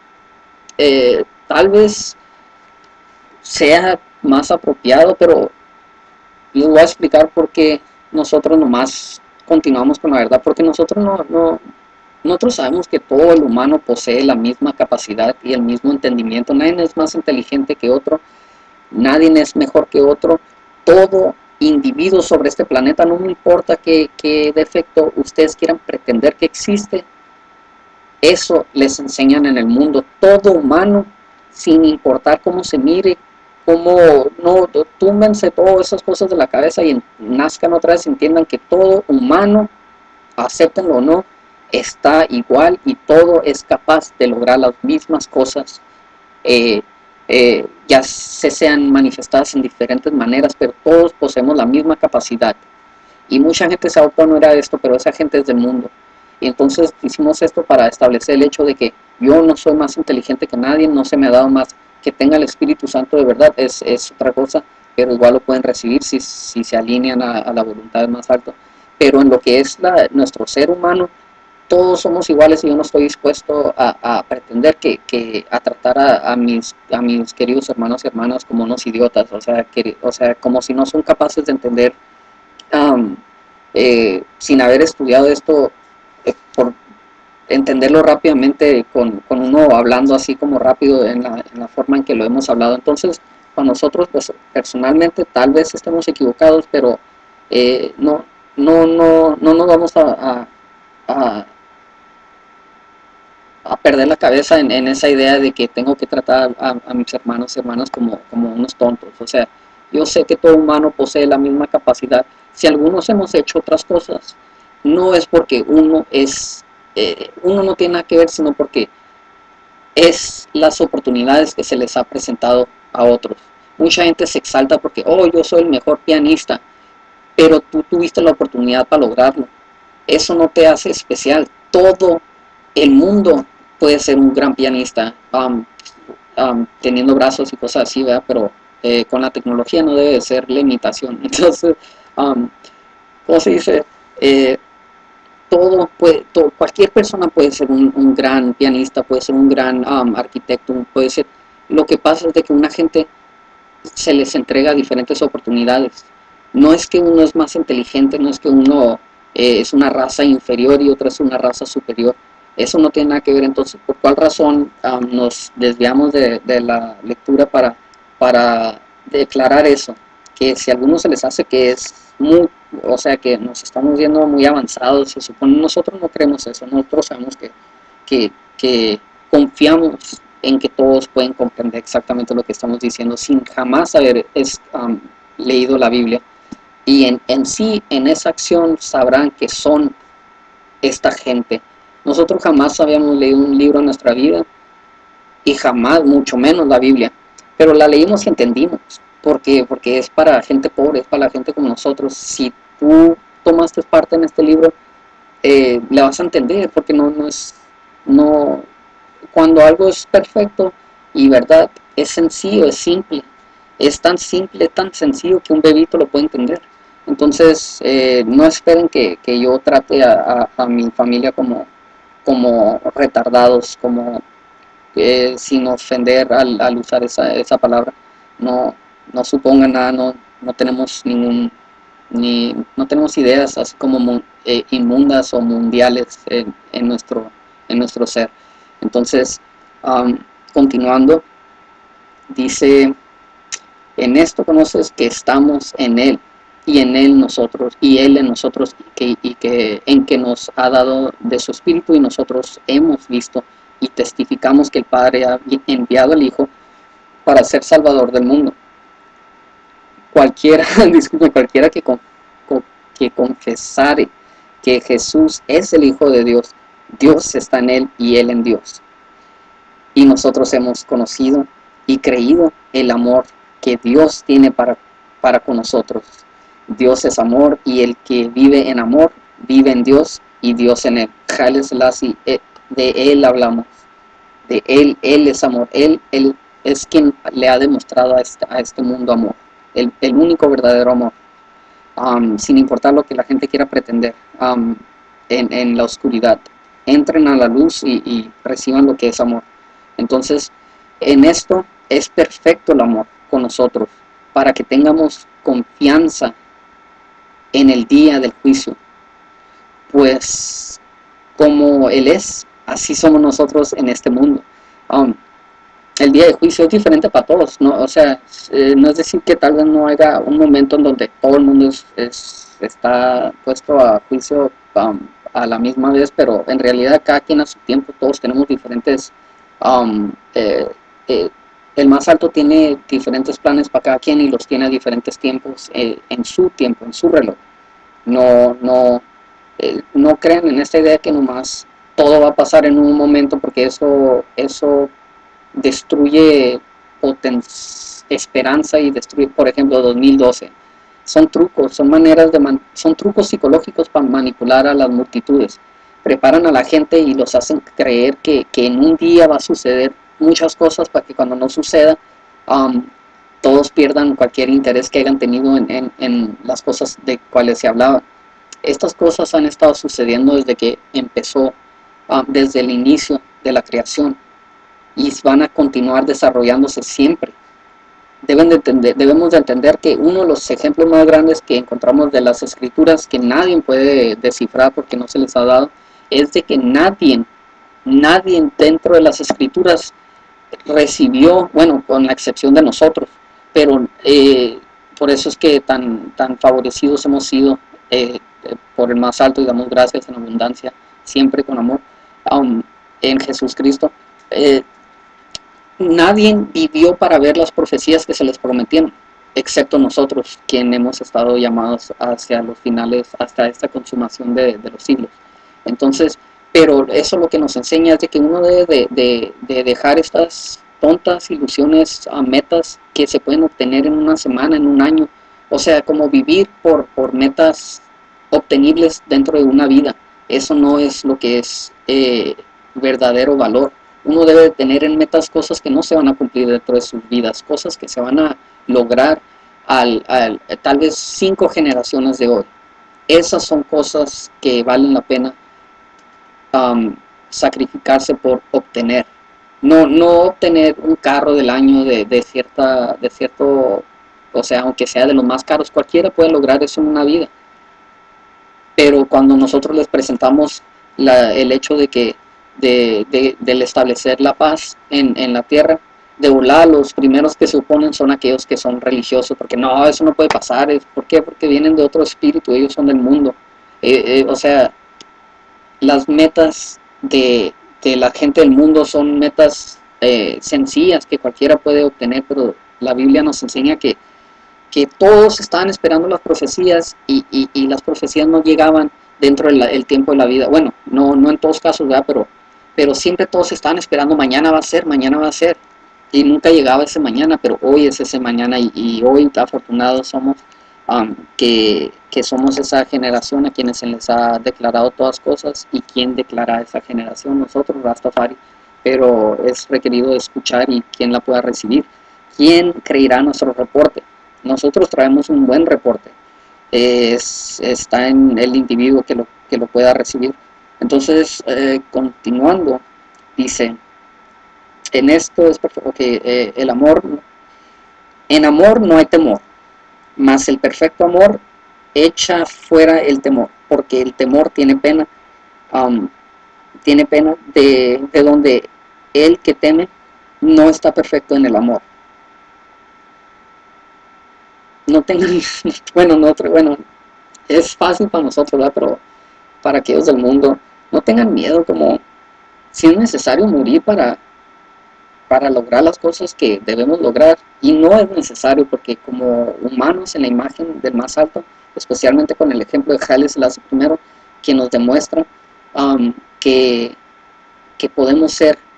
tal vez sea más apropiado, pero les voy a explicar por qué nosotros nomás continuamos con la verdad, porque nosotros sabemos que todo el humano posee la misma capacidad y el mismo entendimiento. Nadie es más inteligente que otro, nadie es mejor que otro. Todo individuo sobre este planeta, no me importa qué defecto ustedes quieran pretender que existe, eso les enseñan en el mundo. Todo humano, sin importar cómo se mire, cómo no, túmbense todas esas cosas de la cabeza y nazcan otra vez, entiendan que todo humano, acéptenlo o no, está igual y todo es capaz de lograr las mismas cosas, ya se sean manifestadas en diferentes maneras, pero todos poseemos la misma capacidad. Y mucha gente se va a oponer a esto, pero esa gente es del mundo. Y entonces hicimos esto para establecer el hecho de que yo no soy más inteligente que nadie, no se me ha dado más que tenga el Espíritu Santo de verdad, es otra cosa, pero igual lo pueden recibir si se alinean a la voluntad más alta. Pero en lo que es nuestro ser humano, todos somos iguales y yo no estoy dispuesto a pretender a tratar a mis queridos hermanos y hermanas como unos idiotas, o sea, como si no son capaces de entender, um, sin haber estudiado esto, por entenderlo rápidamente con uno hablando así como rápido en la forma en que lo hemos hablado. Entonces, para nosotros, pues personalmente tal vez estemos equivocados, pero no, no nos vamos a, a perder la cabeza en esa idea de que tengo que tratar a mis hermanos y hermanas como unos tontos. O sea, yo sé que todo humano posee la misma capacidad. Si algunos hemos hecho otras cosas, no es porque uno no tiene nada que ver, sino porque es las oportunidades que se les ha presentado a otros. Mucha gente se exalta porque, oh, yo soy el mejor pianista, pero tú tuviste la oportunidad para lograrlo. Eso no te hace especial. Todo el mundo puede ser un gran pianista, teniendo brazos y cosas así, ¿verdad? Pero con la tecnología no debe ser la imitación. Entonces, ¿cómo se dice? Eh, cualquier persona puede ser un gran pianista, puede ser un gran arquitecto, puede ser. Lo que pasa es de que una gente se les entrega diferentes oportunidades. No es que uno es más inteligente, no es que uno es una raza inferior y otra es una raza superior. Eso no tiene nada que ver. Entonces, ¿por cuál razón nos desviamos de la lectura para declarar eso? Que si a algunos se les hace que es muy, o sea, que nos estamos viendo muy avanzados, se supone, nosotros no creemos eso, nosotros sabemos que confiamos en que todos pueden comprender exactamente lo que estamos diciendo sin jamás haber leído la Biblia. Y en sí, en esa acción, sabrán que son esta gente. Nosotros jamás habíamos leído un libro en nuestra vida y jamás, mucho menos la Biblia, pero la leímos y entendimos. ¿Por qué? Porque es para gente pobre, es para la gente como nosotros. Si tú tomaste parte en este libro, le vas a entender, porque no, cuando algo es perfecto y verdad, es sencillo, es simple, es tan simple, tan sencillo que un bebito lo puede entender. Entonces, no esperen que yo trate a mi familia como retardados, sin ofender al usar esa palabra. No, no supongan nada, no tenemos no tenemos ideas así como inmundas o mundiales en nuestro ser. Entonces, continuando, dice, en esto conoces que estamos en Él, y en Él nosotros, y Él en nosotros, en que nos ha dado de su Espíritu, y nosotros hemos visto y testificamos que el Padre ha enviado al Hijo para ser Salvador del mundo. Cualquiera, disculpe, cualquiera que confesare que Jesús es el Hijo de Dios, Dios está en Él y Él en Dios. Y nosotros hemos conocido y creído el amor que Dios tiene para con nosotros. Dios es amor, y el que vive en amor vive en Dios y Dios en él. Haile Selassie, de Él hablamos, de Él es amor, Él es quien le ha demostrado a este mundo amor, el único verdadero amor, sin importar lo que la gente quiera pretender en la oscuridad. Entren a la luz y reciban lo que es amor. Entonces, en esto es perfecto el amor con nosotros, para que tengamos confianza en el día del juicio. Pues como Él es, así somos nosotros en este mundo. El día de juicio es diferente para todos, ¿no? O sea, no es decir que tal vez no haya un momento en donde todo el mundo está puesto a juicio a la misma vez, pero en realidad cada quien a su tiempo, todos tenemos diferentes, el más alto tiene diferentes planes para cada quien y los tiene a diferentes tiempos, en su tiempo, en su reloj. No crean en esta idea que nomás todo va a pasar en un momento, porque eso destruye esperanza y destruye, por ejemplo, 2012. Son trucos, son trucos psicológicos para manipular a las multitudes. preparan a la gente y los hacen creer que en un día va a suceder muchas cosas para que cuando no suceda, um, todos pierdan cualquier interés que hayan tenido en las cosas de cuales se hablaba. Estas cosas han estado sucediendo desde que empezó, desde el inicio de la creación, y van a continuar desarrollándose siempre. Debemos de entender que uno de los ejemplos más grandes que encontramos de las escrituras, que nadie puede descifrar porque no se les ha dado, es de que nadie dentro de las escrituras recibió, bueno, con la excepción de nosotros, pero por eso es que tan favorecidos hemos sido, por el más alto, y damos gracias en abundancia, siempre con amor, um, en Jesús Cristo. Nadie vivió para ver las profecías que se les prometieron, excepto nosotros, quien hemos estado llamados hacia los finales, hasta esta consumación de los siglos. Entonces, pero eso lo que nos enseña es de que uno debe de dejar estas tontas ilusiones a metas que se pueden obtener en una semana, en un año. O sea, como vivir por metas obtenibles dentro de una vida. Eso no es lo que es verdadero valor. Uno debe de tener en metas cosas que no se van a cumplir dentro de sus vidas, cosas que se van a lograr tal vez 5 generaciones de hoy. Esas son cosas que valen la pena sacrificarse por obtener. No obtener un carro del año de cierto, o sea, aunque sea de los más caros, cualquiera puede lograr eso en una vida. Pero cuando nosotros les presentamos el hecho de que del establecer la paz en la tierra, de volada los primeros que se oponen son aquellos que son religiosos, porque no, eso no puede pasar. ¿Por qué? Porque vienen de otro espíritu, ellos son del mundo. O sea, las metas de la gente del mundo son metas sencillas que cualquiera puede obtener, pero la Biblia nos enseña que todos estaban esperando las profecías y las profecías no llegaban dentro del tiempo de la vida. Bueno, no en todos casos, ¿verdad? Pero siempre todos estaban esperando, mañana va a ser, mañana va a ser. Y nunca llegaba ese mañana, pero hoy es ese mañana, y hoy afortunados somos, que somos esa generación a quienes se les ha declarado todas cosas. ¿Y quién declara esa generación? Nosotros, Rastafari. Pero es requerido escuchar y quién la pueda recibir. ¿Quién creerá nuestro reporte? Nosotros traemos un buen reporte. Está en el individuo que lo pueda recibir. Entonces, continuando, dice, en esto es perfecto, que en amor no hay temor, mas el perfecto amor echa fuera el temor, porque el temor tiene pena de donde el que teme no está perfecto en el amor. No tengan, bueno, es fácil para nosotros, ¿verdad? Pero para aquellos del mundo, no tengan miedo, como si es necesario morir para lograr las cosas que debemos lograr, y no es necesario, porque como humanos en la imagen del más alto, especialmente con el ejemplo de Haile Selassie I, que nos demuestra que podemos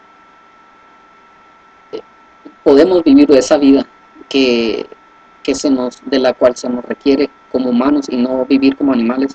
podemos vivir esa vida que de la cual se nos requiere como humanos, y no vivir como animales.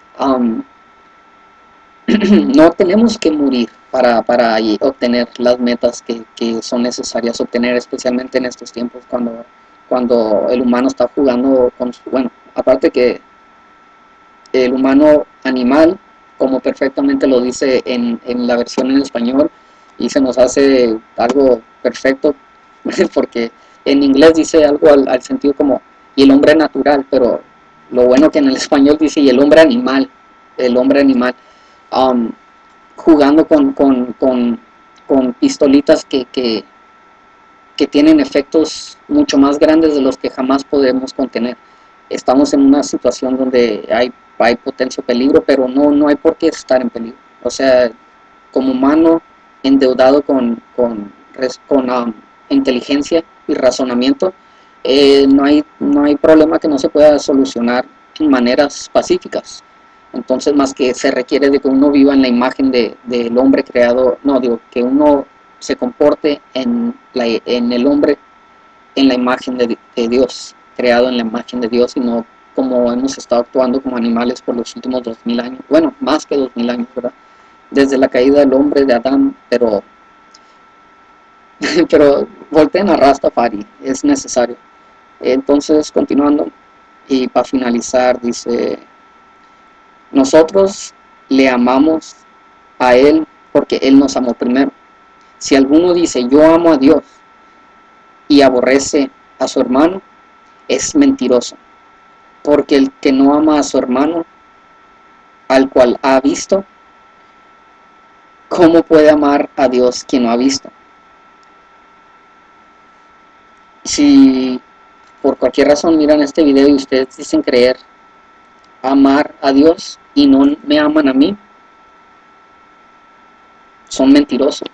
No tenemos que morir para obtener las metas que son necesarias obtener, especialmente en estos tiempos cuando el humano está jugando bueno, aparte que el humano animal, como perfectamente lo dice en la versión en español, y se nos hace algo perfecto, porque en inglés dice algo al sentido como, y el hombre natural, pero lo bueno que en el español dice, y el hombre animal, jugando con pistolitas que tienen efectos mucho más grandes de los que jamás podemos contener. Estamos en una situación donde hay potencia peligro, pero no hay por qué estar en peligro. O sea, como humano endeudado con inteligencia y razonamiento, no hay problema que no se pueda solucionar en maneras pacíficas. Entonces, más que se requiere de que uno viva en la imagen del hombre creado, no, digo, que uno se comporte en el hombre, en la imagen de Dios, creado en la imagen de Dios, y no como hemos estado actuando como animales por los últimos 2000 años, bueno, más que 2000 años, ¿verdad? desde la caída del hombre de Adán, pero volteen a Rastafari, es necesario. Entonces, continuando, y para finalizar, dice, nosotros le amamos a Él porque Él nos amó primero. Si alguno dice, yo amo a Dios y aborrece a su hermano, es mentiroso, porque el que no ama a su hermano, al cual ha visto, ¿cómo puede amar a Dios quien no ha visto? Si por cualquier razón miran este video y ustedes dicen creer amar a Dios y no me aman a mí, son mentirosos.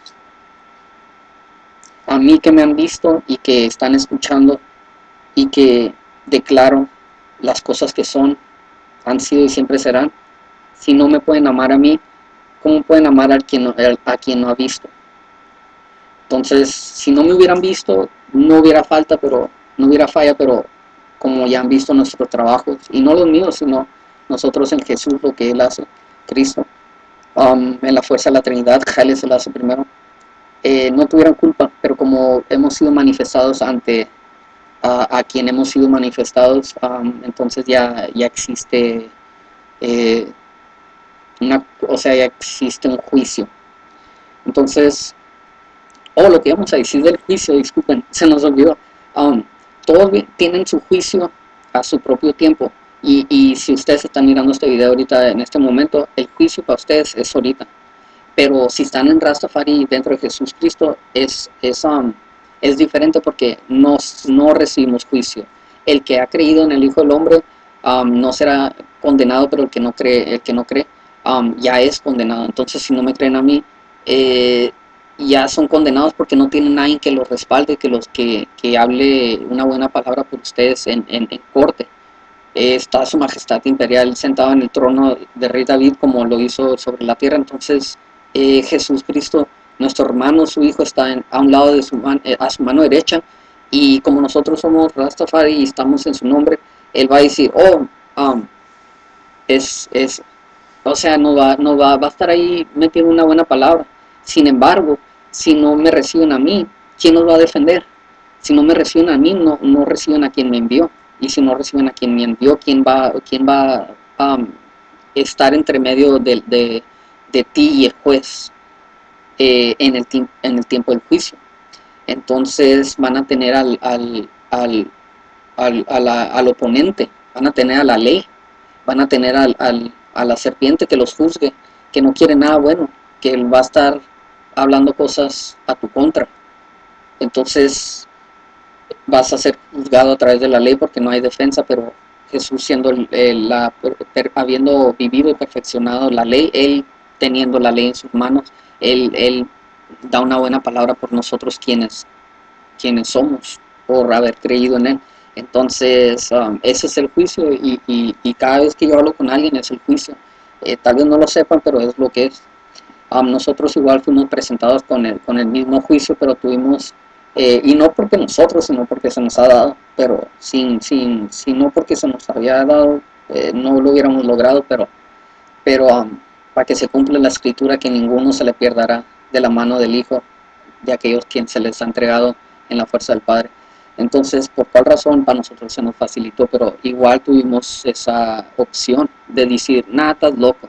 A mí que me han visto y que están escuchando y que declaro las cosas que son, han sido y siempre serán, si no me pueden amar a mí, ¿cómo pueden amar a quien no ha visto? Entonces, si no me hubieran visto, no hubiera falta, pero no hubiera falla, pero como ya han visto nuestros trabajos, y no los míos, sino nosotros en Jesús, lo que Él hace, Cristo, en la fuerza de la Trinidad, Él se lo hace primero, no tuvieran culpa, pero como hemos sido manifestados ante a quien hemos sido manifestados, entonces ya existe o sea, ya existe un juicio. Entonces, lo que íbamos a decir del juicio, disculpen, se nos olvidó. Todos tienen su juicio a su propio tiempo. Y si ustedes están mirando este video ahorita, en este momento, el juicio para ustedes es ahorita. Pero si están en Rastafari dentro de Jesús Cristo, es diferente porque no recibimos juicio. El que ha creído en el Hijo del Hombre no será condenado, pero el que no cree ya es condenado. Entonces, si no me creen a mí, ya son condenados porque no tienen nadie que los respalde, que hable una buena palabra por ustedes en corte. Está su majestad imperial sentado en el trono de rey David como lo hizo sobre la tierra. Entonces Jesús Cristo, nuestro hermano, su hijo, está a un lado de a su mano derecha, y como nosotros somos Rastafari y estamos en su nombre, él va a decir, es o sea, va a estar ahí metiendo una buena palabra. Sin embargo, si no me reciben a mí, ¿quién nos va a defender? Si no me reciben a mí, no reciben a quien me envió. Y si no reciben a quien me envió, quién va a estar entre medio de ti y el juez en el tiempo del juicio? Entonces van a tener al oponente, van a tener a la ley, van a tener a la serpiente que los juzgue, que no quiere nada bueno, que él va a estar hablando cosas a tu contra. Entonces vas a ser juzgado a través de la ley porque no hay defensa, pero Jesús habiendo vivido y perfeccionado la ley, Él teniendo la ley en sus manos, Él da una buena palabra por nosotros quienes somos, por haber creído en Él. Entonces, ese es el juicio, y cada vez que yo hablo con alguien es el juicio. Tal vez no lo sepan, pero es lo que es. Nosotros igual fuimos presentados con el mismo juicio, pero tuvimos, y no porque nosotros, sino porque se nos ha dado, pero no porque se nos había dado, no lo hubiéramos logrado, pero para que se cumpla la escritura, que ninguno se le pierda de la mano del Hijo, de aquellos quienes se les ha entregado en la fuerza del Padre. Entonces, ¿por cuál razón? Para nosotros se nos facilitó, pero igual tuvimos esa opción de decir, nada, estás loco.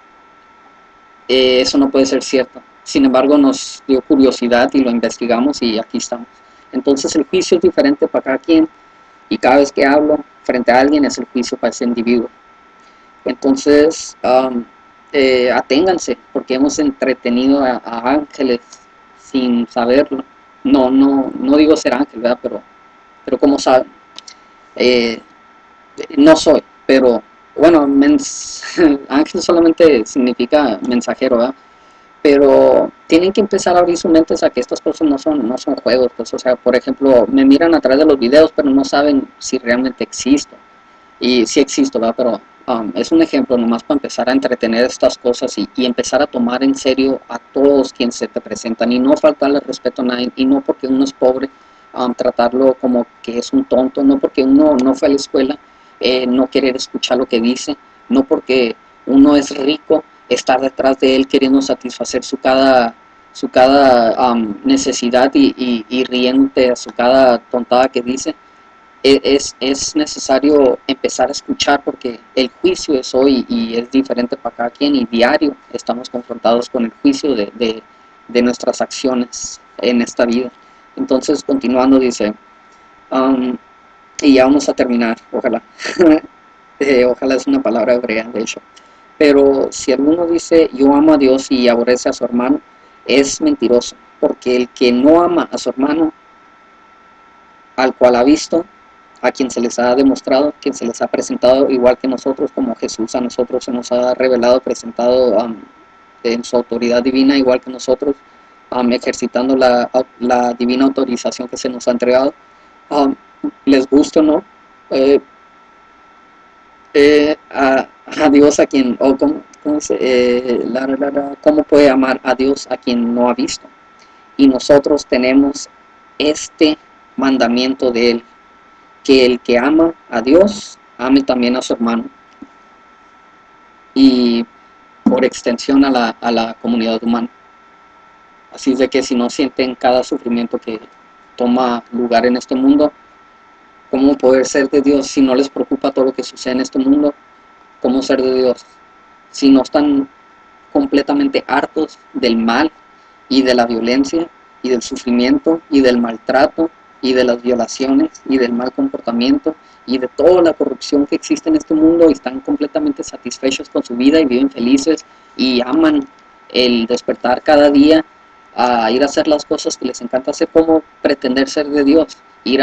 Eso no puede ser cierto. Sin embargo, nos dio curiosidad y lo investigamos y aquí estamos. Entonces, el juicio es diferente para cada quien, y cada vez que hablo frente a alguien es el juicio para ese individuo. Entonces, aténganse, porque hemos entretenido a ángeles sin saberlo. No digo ser ángel, ¿verdad? Pero como saben, no soy, pero bueno, ángel solamente significa mensajero, ¿verdad? Pero tienen que empezar a abrir sus mentes a que estas cosas no son juegos, pues. O sea, por ejemplo, me miran a través de los videos, pero no saben si realmente existo. Y sí existo, ¿verdad? Pero es un ejemplo nomás para empezar a entretener estas cosas, y empezar a tomar en serio a todos quienes se te presentan, y no faltarle respeto a nadie, y no porque uno es pobre tratarlo como que es un tonto, no porque uno no fue a la escuela no querer escuchar lo que dice, no porque uno es rico estar detrás de él queriendo satisfacer su cada necesidad y riente a su cada tontada que dice. Es necesario empezar a escuchar porque el juicio es hoy y es diferente para cada quien y diario estamos confrontados con el juicio de nuestras acciones en esta vida. Entonces, continuando, dice, um, y ya vamos a terminar, ojalá. Ojalá es una palabra hebrea, de hecho. Pero si alguno dice, yo amo a Dios y aborrece a su hermano, es mentiroso, porque el que no ama a su hermano, al cual ha visto, a quien se les ha demostrado, quien se les ha presentado igual que nosotros, como Jesús a nosotros se nos ha revelado, presentado en su autoridad divina igual que nosotros, ejercitando la divina autorización que se nos ha entregado, um, les guste o no, eh, a Dios a quien, o cómo puede amar a Dios a quien no ha visto. Y nosotros tenemos este mandamiento de Él, que el que ama a Dios, ame también a su hermano. Y por extensión a la comunidad humana. Así es de que si no sienten cada sufrimiento que toma lugar en este mundo, ¿cómo poder ser de Dios si no les preocupa todo lo que sucede en este mundo? ¿Cómo ser de Dios si no están completamente hartos del mal y de la violencia y del sufrimiento y del maltrato y de las violaciones y del mal comportamiento y de toda la corrupción que existe en este mundo y están completamente satisfechos con su vida y viven felices y aman el despertar cada día a ir a hacer las cosas que les encanta hacer, como pretender ser de Dios, ir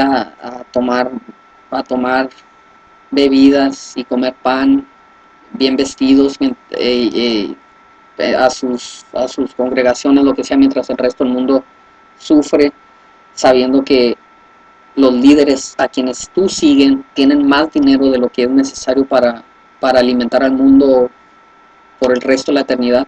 a tomar bebidas y comer pan, bien vestidos, a sus congregaciones, lo que sea, mientras el resto del mundo sufre, sabiendo que los líderes a quienes tú siguen tienen más dinero de lo que es necesario para alimentar al mundo por el resto de la eternidad.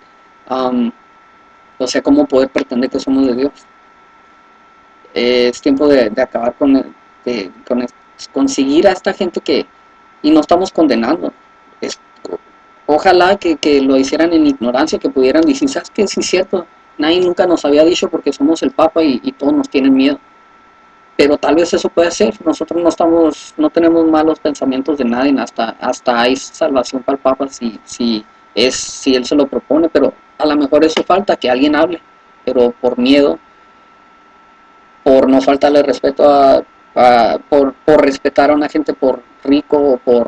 O sea, ¿cómo poder pretender que somos de Dios? Es tiempo de acabar con conseguir a esta gente y no estamos condenando. Es, ojalá que lo hicieran en ignorancia, que pudieran decir, ¿sabes qué? Sí es cierto, nadie nunca nos había dicho porque somos el Papa y todos nos tienen miedo. Pero tal vez eso puede ser, nosotros no tenemos malos pensamientos de nadie, hasta hay salvación para el Papa si él se lo propone, pero a lo mejor eso falta, que alguien hable, pero por miedo, por no faltarle respeto por respetar a una gente por rico o por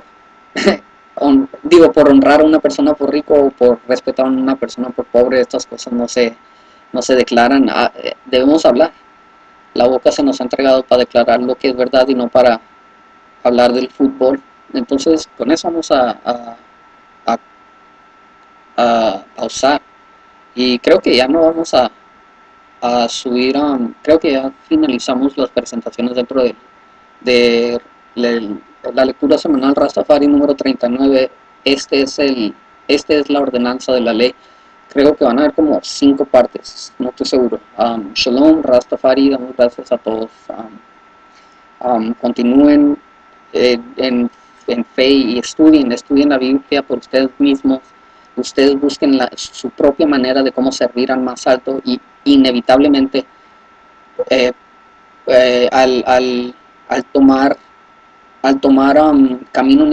por honrar a una persona por rico o por respetar a una persona por pobre, estas cosas no se declaran. Debemos hablar. La boca se nos ha entregado para declarar lo que es verdad y no para hablar del fútbol. Entonces, con eso vamos a, a pausar. Y creo que ya no vamos a subir, creo que ya finalizamos las presentaciones dentro de la lectura semanal Rastafari número 39. Este es la ordenanza de la ley. Creo que van a haber como 5 partes, no estoy seguro. Shalom, Rastafari, damos gracias a todos. Continúen en fe y estudien la Biblia por ustedes mismos. Ustedes busquen su propia manera de cómo servir al más alto y inevitablemente eh, eh, al, al, al tomar camino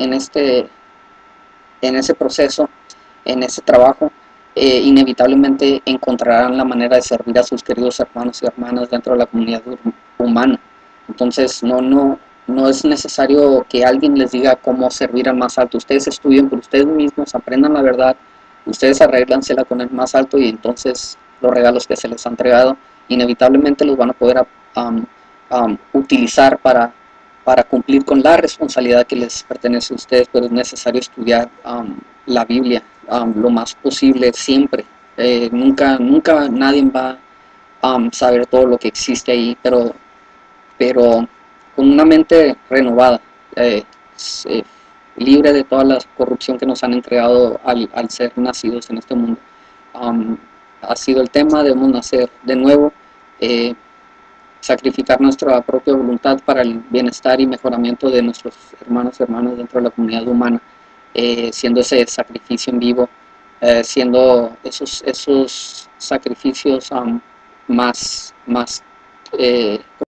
en ese proceso, en ese trabajo, inevitablemente encontrarán la manera de servir a sus queridos hermanos y hermanas dentro de la comunidad humana. Entonces no es necesario que alguien les diga cómo servir al más alto. Ustedes estudien por ustedes mismos, aprendan la verdad, ustedes arréglansela con el más alto y entonces los regalos que se les han entregado inevitablemente los van a poder utilizar para cumplir con la responsabilidad que les pertenece a ustedes, pero es necesario estudiar la Biblia lo más posible siempre. Nunca nadie va a saber todo lo que existe ahí, pero con una mente renovada, eh, eh, libre de toda la corrupción que nos han entregado al ser nacidos en este mundo. Ha sido el tema, debemos nacer de nuevo, sacrificar nuestra propia voluntad para el bienestar y mejoramiento de nuestros hermanos y hermanas dentro de la comunidad humana, siendo ese sacrificio en vivo siendo esos sacrificios más